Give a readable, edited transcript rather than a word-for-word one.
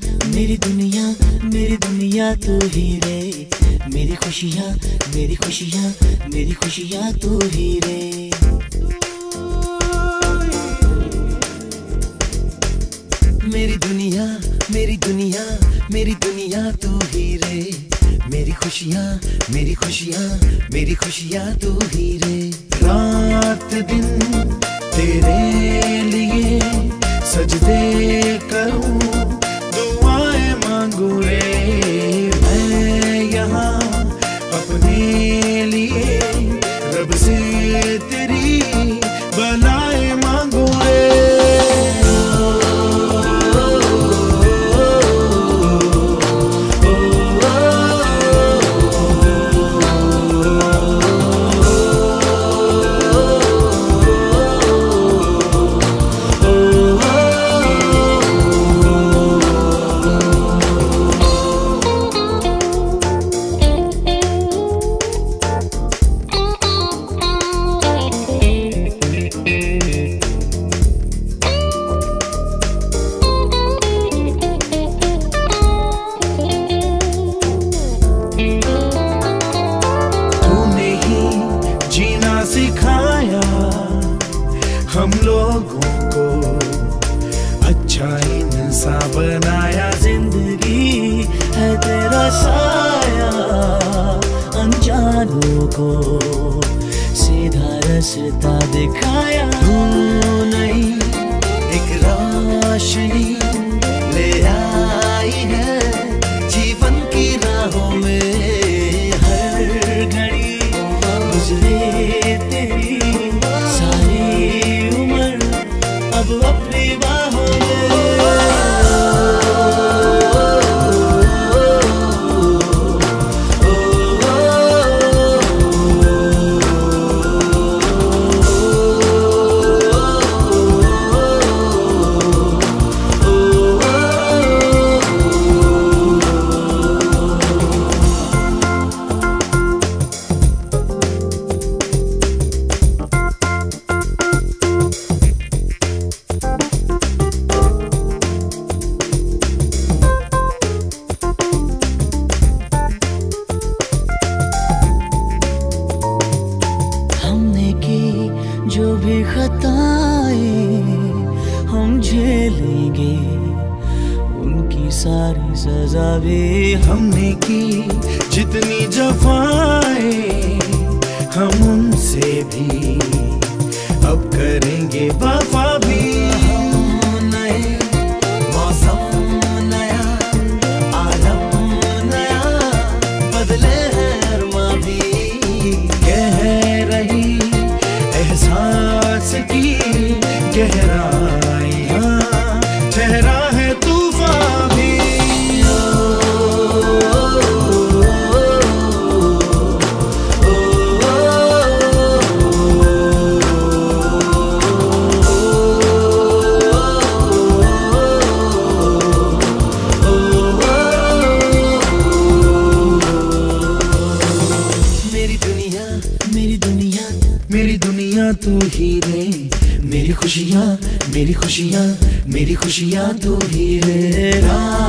मेरी दुनिया, मेरी दुनिया तू ही रे। मेरी खुशियाँ, मेरी खुशियाँ, मेरी खुशियाँ तू ही रे। मेरी दुनिया, मेरी दुनिया, मेरी दुनिया तू ही रे। मेरी खुशियाँ, मेरी खुशियाँ, मेरी खुशियाँ तू ही रे। रात दिन तेरे लिए सजदे करूं, दुआएं मांगू रे। मैं यहाँ अपने लिए रब से तेरी भलाई मांगू रे। सिखाया हम लोगों को, अच्छा इंसान बनाया। जिंदगी है तेरा साया, अनजानों को सीधा रास्ता दिखाया। तू नहीं एक रोशनी ले आई है जीवन की राहों में। हर घड़ी गुजरे तेरी सारी उम्र अब अपनी बाहों में। जो भी खताएं हम झेलेंगे, उनकी सारी सजा भी हमने की। जितनी जफाएं हम उनसे भी अब करेंगे वफा भी। नए मौसम नया, आलम नया, बदले हैं अरमा भी। कह रही एहसास की गहराइयाँ, चेहरा है तूफान भी। मेरी दुनिया, मेरी दुनिया, मेरी दुनिया तू ही रे। मेरी खुशियाँ, मेरी खुशियाँ, मेरी खुशियाँ तू ही रे।